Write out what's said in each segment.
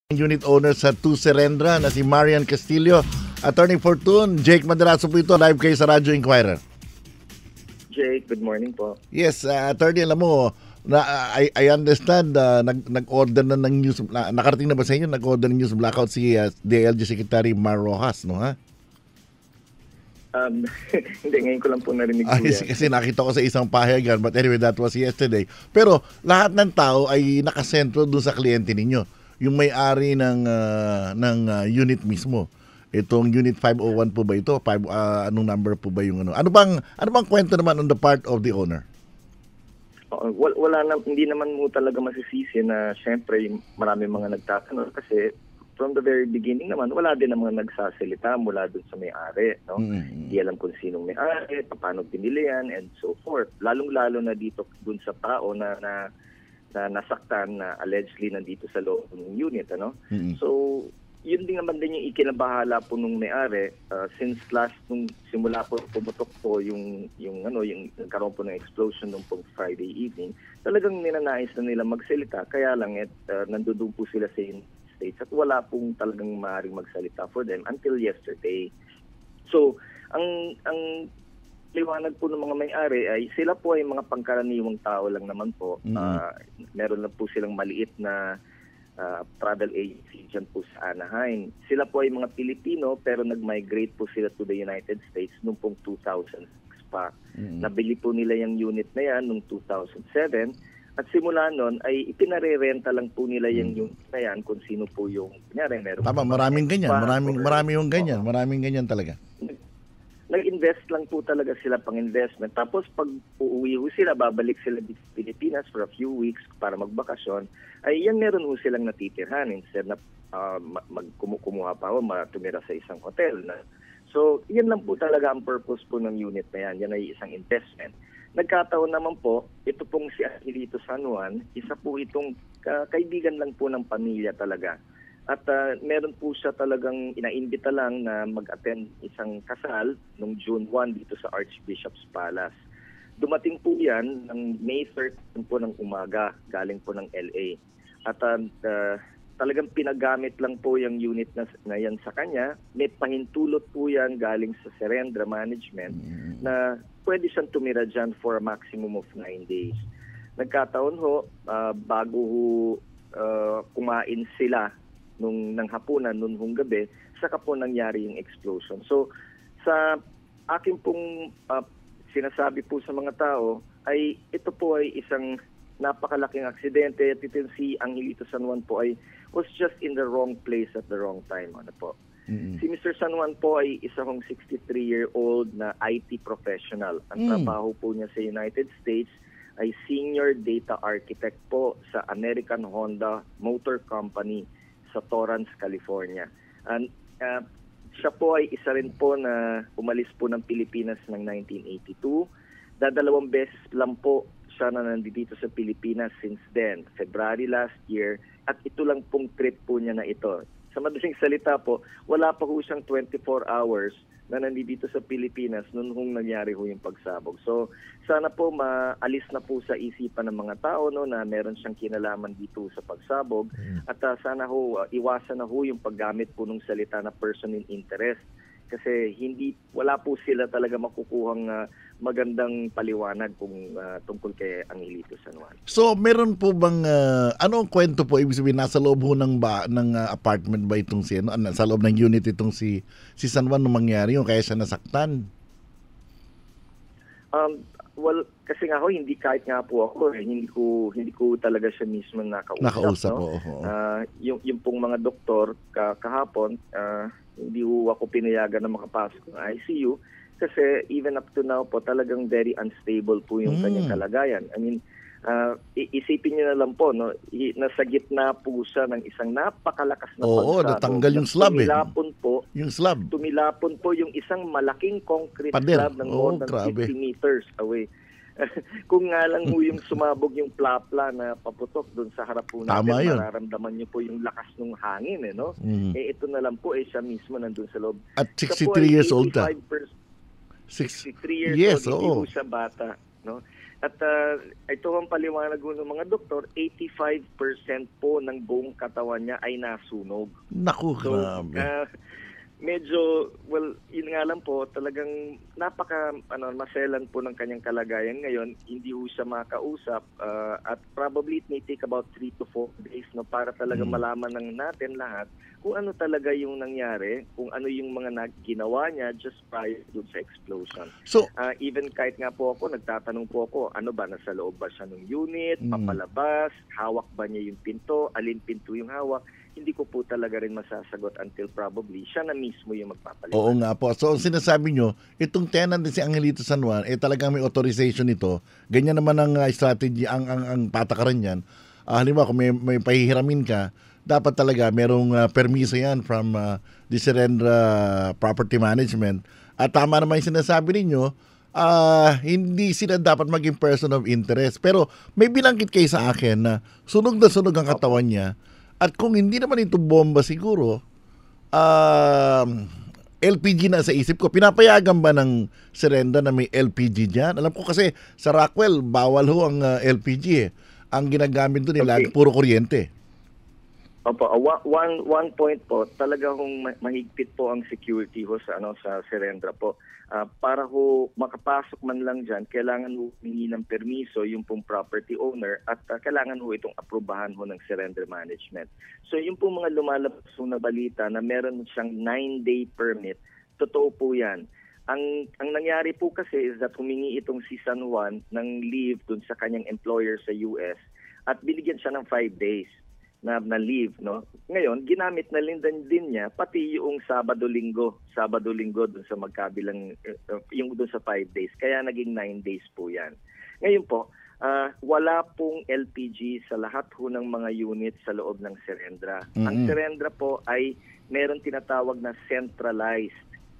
Unit owner sa Tu Serendra na si Marian Castillo. Attorney Fortune, Jake Madrazo po ito, live kayo sa Radyo Inquirer. Jake, good morning po. Yes, attorney, alam mo, I understand nag-order na ng news, nakarating na ba sa inyo, nag-order ng news blackout si DLG Secretary Mar Rojas, no ha? Hindi, ngayon ko lang po narinig po yan. Kasi nakita ko sa isang pahayagan, but anyway, that was yesterday. Pero lahat ng tao ay nakasentro doon sa kliyente ninyo. Yung may-ari ng unit mismo. Itong Unit 501 po ba ito? Anong number po ba yung ano? Ano bang kwento naman on the part of the owner? Hindi naman mo talaga masisisi na syempre marami mga nagtatanong kasi from the very beginning naman wala din namang nagsasalita mula dun sa may-ari, no? Hindi alam kung sinong may-ari, paano pinili yan and so forth. Lalong-lalo na dito dun sa tao na nasaktan na allegedly nandito sa loob ng unit, ano? So, yun din naman din yung ikinabahala po nung may-ari since nung simula po pumutok po yung nagkaroon po ng explosion nung pong Friday evening, talagang ninanais na nila magsalita, kaya lang nandoon po sila sa United States at wala pong talagang maaaring magsalita for them until yesterday. So, ang liwanag po ng mga may-ari ay sila po ay mga pangkaraniwang tao lang naman po. Meron lang po silang maliit na travel agency dyan po sa Anaheim. Sila po ay mga Pilipino pero nag-migrate po sila to the United States noong pong 2006 pa. Nabili po nila yung unit na yan noong 2007 at simula nun ay ipinarerenta lang po nila yung unit na yan kung sino po yung kunyari. Tama, maraming ganyan. Maraming ganyan talaga. Nag-invest lang po talaga sila pang investment. Tapos pag uuwi ho sila, babalik sila dito sa Pilipinas for a few weeks para magbakasyon, ay yan meron ho silang natitirhan instead na kumuha pa ho, tumira sa isang hotel. So, yan lang po talaga ang purpose po ng unit na yan. Yan ay isang investment. Nagkataon naman po, ito pong si Angelito San Juan, isa po itong kaibigan lang po ng pamilya talaga. At meron po siya talagang inaimbita lang na mag-attend isang kasal noong June 1 dito sa Archbishop's Palace. Dumating po yan ng May 13 po ng umaga, galing po ng LA. At talagang pinagamit lang po yung unit na yan sa kanya. May pahintulot po yan galing sa Serendra Management na pwede siyang tumira dyan for a maximum of 9 days. Nagkataon ho, bago kumain sila ng hapunan, nung gabi, saka po nangyari yung explosion. So, sa akin pong sinasabi po sa mga tao, ay ito po ay isang napakalaking aksidente at ito si Angelito San Juan po ay was just in the wrong place at the wrong time. Ano po? Si Mr. San Juan po ay isang 63-year-old na IT professional. Ang trabaho po niya sa United States ay Senior Data Architect po sa American Honda Motor Company sa Torrance, California. And siya po ay isa rin po na umalis po ng Pilipinas ng 1982. Dadalawang beses lang po siya na nandito sa Pilipinas since then, February last year, at ito lang pong trip po niya na ito. Sa madaling salita po, wala pa po siyang 24 hours na nandito sa Pilipinas noong nangyari ho yung pagsabog. So, sana po maalis na po sa isipan ng mga tao na meron siyang kinalaman dito sa pagsabog at sana ho iwasan na ho yung paggamit po ng salita na person in interest kasi wala po sila talaga makukuhang magandang paliwanag tungkol kay Angelito San Juan. So, meron po bang ano ang kwento po? Ibig sabihin nasa loob ho ng apartment ba itong sa loob ng unit itong si San Juan nung mangyari yung kaya siya nasaktan? Well, kasi nga ho, hindi kahit nga po ako, hindi ko talaga siya mismo nakausap. No? Yung pong mga doktor kahapon, hindi ho ako pinayagan na makapasok ng ICU kasi even up to now po talagang very unstable po yung kanyang kalagayan. I mean, isipin niyo na lang po, no, nasa gitna po siya ng isang napakalakas na pagsabog. Oo, natanggal yung slab Tumilapon po yung isang malaking concrete slab ng more than 50 meters away. Kung nga lang po yung sumabog yung plapla na paputok doon sa harap po natin, mararamdaman niyo po yung lakas ng hangin. No? Ito na lang po, siya mismo nandun sa loob. At 63 years old. 63 years old, hindi po siya bata. No? At ito ang paliwanag ng mga doktor, 85% po ng buong katawan niya ay nasunog. Naku, So, grabe. medyo, well, yun nga lang po, talagang maselan po ng kanyang kalagayan ngayon. Hindi po siya makausap at probably it may take about 3 to 4 days no, para talaga malaman ng natin lahat kung ano talaga yung nangyari, kung ano yung mga ginawa niya just prior to sa explosion. So, Even kahit nga po ako, nagtatanong po ako, ano ba, nasa loob ba siya ng unit, papalabas, hawak ba niya yung pinto, alin pinto yung hawak, hindi ko po talaga rin masasagot until probably siya na mismo yung magpapaliwanag. oo nga po. So, ang sinasabi nyo, itong tenant din si Angelito San Juan, talagang may authorization ito. Ganyan naman ang strategy, ang patakaran niyan. Halimbawa, kung may pahihiramin ka, dapat talaga merong permiso yan from the Serendra Property Management. At tama naman yung sinasabi ninyo, hindi sila dapat maging person of interest. Pero may binanggit kayo sa akin na sunog ang katawan niya. At kung hindi naman ito bomba siguro, LPG na sa isip ko. Pinapayagan ba ng Serenda na may LPG dyan? Alam ko kasi sa Rockwell, bawal ho ang LPG eh. Ang ginagamit doon nila, puro kuryente. Opo, one point po, talaga hong mahigpit po ang security ho sa Serendra po. Para ho makapasok man lang dyan, kailangan ho humingi ng permiso yung pong property owner at kailangan ho itong aprubahan ho ng Serendra Management. So yung pong mga lumalabas na balita na meron siyang 9-day permit, totoo po yan. Ang nangyari po kasi is that humingi itong si San Juan ng leave dun sa kanyang employer sa US at binigyan siya ng 5 days na leave, no? Ngayon, ginamit na din niya pati yung Sabado-Linggo dun sa magkabilang yung dun sa 5 days. Kaya naging 9 days po 'yan. Ngayon po, wala pong LPG sa lahat ho ng mga unit sa loob ng Serendra. Ang Serendra po ay meron tinatawag na centralized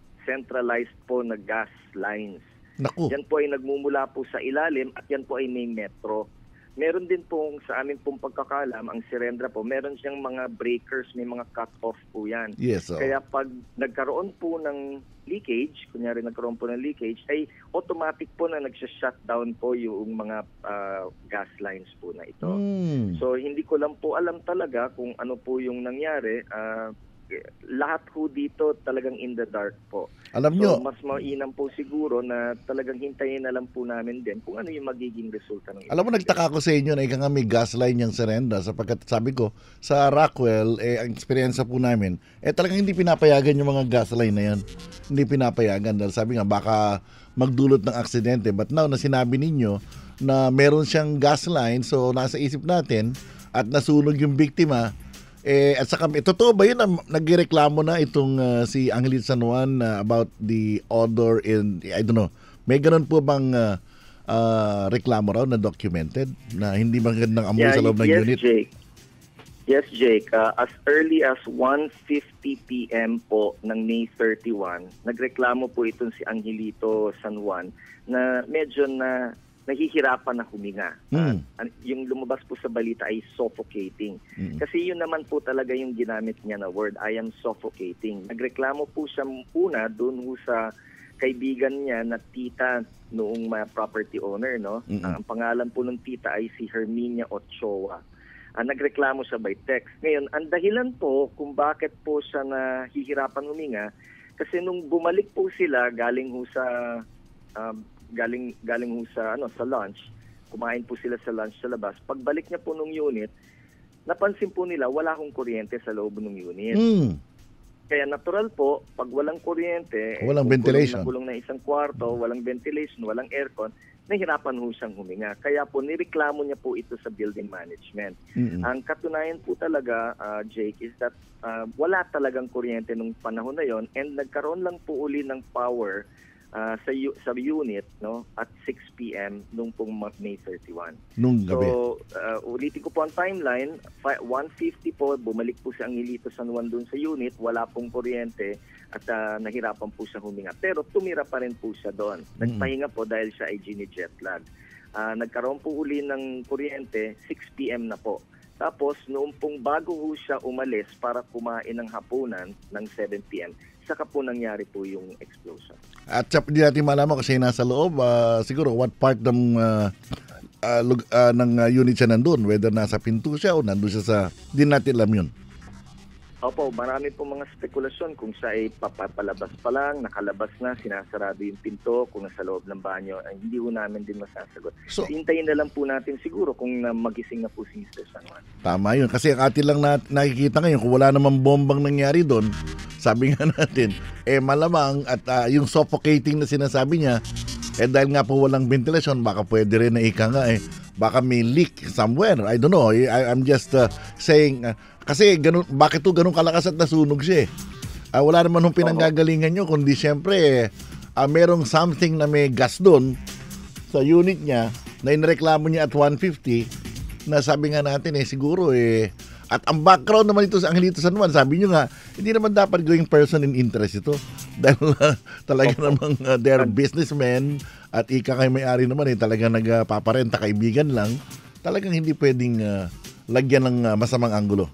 po na gas lines. Naku. Yan po ay nagmumula po sa ilalim at yan po ay may metro. Meron din pong sa amin pong pagkakalam, ang Serendra po, meron siyang mga breakers, may mga cut-off po yan. Yes, so. Kaya pag nagkaroon po ng leakage, kunyari nagkaroon po ng leakage, ay automatic po na nagsha-shutdown po yung mga gas lines po na ito. So hindi ko lang po alam talaga kung ano po yung nangyari. Lahat po dito talagang in the dark po. Alam nyo, mas mainam po siguro na talagang hintayin na lang po namin din kung ano yung magiging resulta ng alam mo, nagtaka ko sa inyo na ika nga may gas line yung Serenda sapagkat sabi ko, sa Rockwell, ang experience po namin, talagang hindi pinapayagan yung mga gas line na yan. Hindi pinapayagan dahil sabi nga, baka magdulot ng aksidente. But now, na sinabi ninyo na meron siyang gas line, so nasa isip natin at nasunog yung biktima, at saka, totoo ba yun na nagreklamo na itong si Angelito San Juan about the odor in, I don't know, may ganun po bang reklamo raw na documented na hindi magandang amoy sa loob ng unit? Yes, Jake. As early as 1:50 p.m. po ng May 31, nagreklamo po itong si Angelito San Juan na medyo nahihirapan na huminga. Yung lumabas po sa balita ay suffocating. Kasi yun naman po talaga yung ginamit niya na word, I am suffocating. Nagreklamo po siya una doon sa kaibigan niya na tita noong property owner, no? Ang pangalan po ng tita ay si Herminia Ochoa. Nagreklamo siya by text. Ngayon, ang dahilan po kung bakit po siya nahihirapan huminga, kasi nung bumalik po sila galing ho sa sa lunch, kumain po sila sa lunch sa labas. Pagbalik niya po nung unit, napansin po nila wala akong kuryente sa loob ng unit. Kaya natural po, pag walang kuryente, walang ventilation. Nakulong na isang kwarto, walang ventilation, walang aircon, nahirapan ho siyang huminga. Kaya po nireklamo niya po ito sa building management. Ang katunayan po talaga, Jake, is that wala talagang kuryente nung panahon na yon and nagkaroon lang po uli ng power sa unit, no, at 6 p.m. nung pong May 31. Nung gabi. So, ulitin ko po ang timeline, 1:50 po, bumalik po si Angelito San Juan dun sa unit, wala pong kuryente at nahirapan po siya huminga. Pero tumira pa rin po siya doon. Nagpahinga po dahil siya ay jet lag. Nagkaroon po uli ng kuryente, 6 p.m. na po. Tapos, noong pong bago ho siya umalis para kumain ng hapunan ng 7 p.m., saka po nangyari po yung explosion. At hindi natin malaman kasi nasa loob, siguro what part ng unit siya nandun, whether nasa pinto siya o nandun siya sa, di natin alam yun. Opo, marami po mga spekulasyon kung siya ay papalabas pa lang, nakalabas na, sinasarado yung pinto, kung nasa loob ng banyo, ay hindi po namin din masasagot. So, hintayin na lang po natin siguro kung magising na po si Mr. San Juan. Tama yun, kasi ang atin lang nakikita ngayon, kung wala namang bombang nangyari doon, sabi nga natin, malamang at yung suffocating na sinasabi niya, dahil nga po walang ventilasyon, baka pwede rin na baka may leak somewhere. I don't know. I'm just saying, kasi bakit to ganun kalakas at nasunog siya wala naman nung pinanggagalingan nyo, kundi syempre, merong something na may gas doon sa unit niya na inireklamo niya at 150 na sabi nga natin siguro at ang background naman ito sa Angelito San Juan, sabi nyo nga, hindi naman dapat going person in interest ito. Dahil talaga namang they're businessmen at ika kay may-ari naman talaga nagpaparenta, kaibigan lang. Talagang hindi pwedeng lagyan ng masamang anggulo.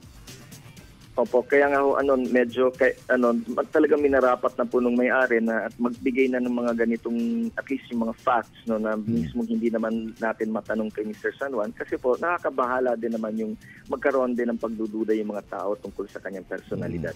Opo, kaya nga medyo talagang minarapat na po nung may-ari na at magbigay na ng mga ganitong at least yung mga facts na mismo hindi naman natin matanong kay Mr. San Juan kasi po nakakabahala din naman yung magkaroon din ng pagdududa yung mga tao tungkol sa kanyang personalidad.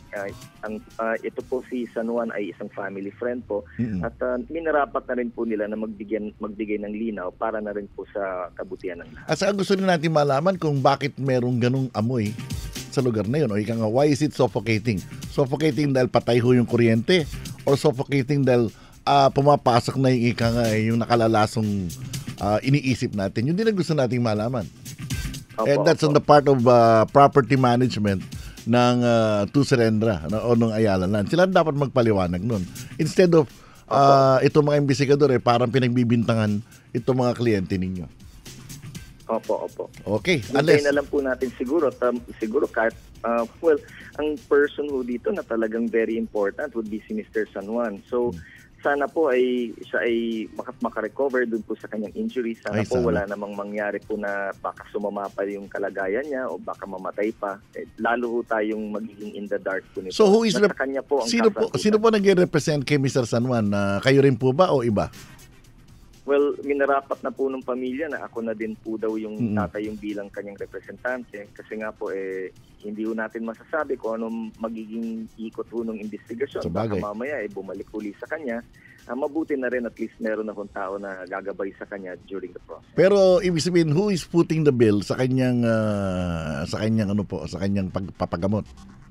Ito po si San Juan ay isang family friend po at minarapat na rin po nila na magbigay ng linaw para na rin po sa kabutihan ng lahat. At saka gusto rin natin malaman kung bakit merong ganung amoy sa lugar na yun. O ika nga, why is it suffocating? Suffocating dahil patay ho yung kuryente or suffocating dahil pumapasok na yung ika nga yung nakalalasong iniisip natin. Yun din ang gusto nating malaman. And that's on the part of property management ng Tuserendra o ng Ayala Land. Sila dapat magpaliwanag nun. Instead of itong mga investigador parang pinagbibintangan itong mga kliyente ninyo. Opo. Okay. Hintayin na lang po natin siguro kahit, ang person ho dito na talagang very important would be si Mr. San Juan. So, sana po siya ay makarecover dun po sa kanyang injury. Sana po wala namang mangyari po na baka sumama pa yung kalagayan niya o baka mamatay pa. Lalo ho tayong magiging in the dark po nito. So, who is kanya po ang sino po nag-represent kay Mr. San Juan? Kayo rin po ba o iba? Well, minarapat na po ng pamilya na ako na din po daw yung tatay yung bilang kanyang representante. Kasi nga po, hindi po natin masasabi kung anong magiging ikot po ng investigasyon. Baka mamaya, bumalik uli sa kanya. Mabuti na rin at least meron akong tao na gagabay sa kanya during the process. Pero, ibig sabihin, who is footing the bill sa kanyang, sa kanyang pagpapagamot?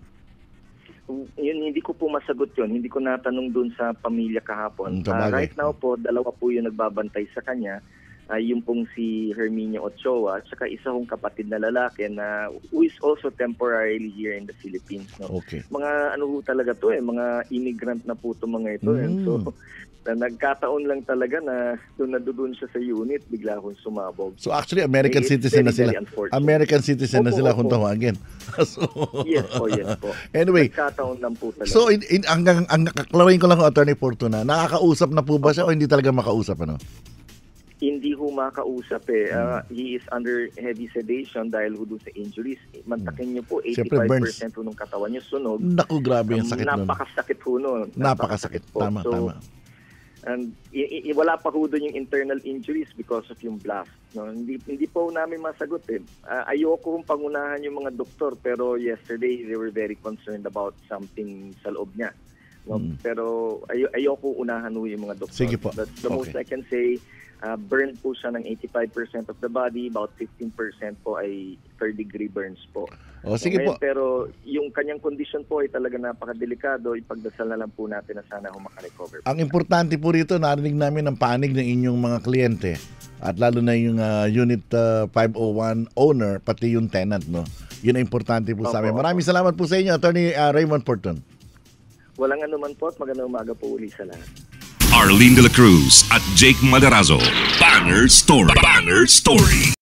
Yun, hindi ko po masagot yun. Hindi ko natanong dun sa pamilya kahapon. Right now po, dalawa po yung nagbabantay sa kanya. Yung pong si Herminia Ochoa at saka isa kong kapatid na lalaki na who is also temporarily here in the Philippines. No? Okay. Mga talaga to mga immigrant na po to mga ito. So, nagkataon lang talaga na doon siya sa unit, bigla akong sumabog. So actually, American citizen na sila. American citizen na sila kung tawagin. So, yes po. Anyway, nagkataon lang po talaga. So, ang naklarin ko lang kung Attorney Fortuna, nakakausap na po ba siya o hindi talaga makausap? Hindi ho makausap he is under heavy sedation dahil ho doon sa injuries. Mantakin niyo po, 85% ho ng katawan niya sunog. Naku, grabe yung sakit nun. Napakasakit ho nun. Napakasakit. Tama. And wala pa ho doon yung internal injuries because of yung blast. No? Hindi po namin masagot ayoko kong pangunahan yung mga doktor pero yesterday they were very concerned about something sa loob niya. No? Pero ayoko unahan ho yung mga doktor. Sige po. That's the most I can say. Burned po siya ng 85% of the body, about 15% po ay third-degree burns po. Sige po. Pero yung kanyang kondisyon po ay talaga napakadelikado. Ipagdasal na lang po natin na sana makarecover. Ang importante po rito, narinig namin ang panig ng inyong mga kliyente at lalo na yung Unit 501 owner, pati yung tenant. No? Yun ang importante po sa amin. Maraming salamat po sa inyo, Attorney Raymond Porton. Walang anuman po at magandang umaga po uli sa lahat. Arlene de la Cruz at Jake Madarazo. Banner Story.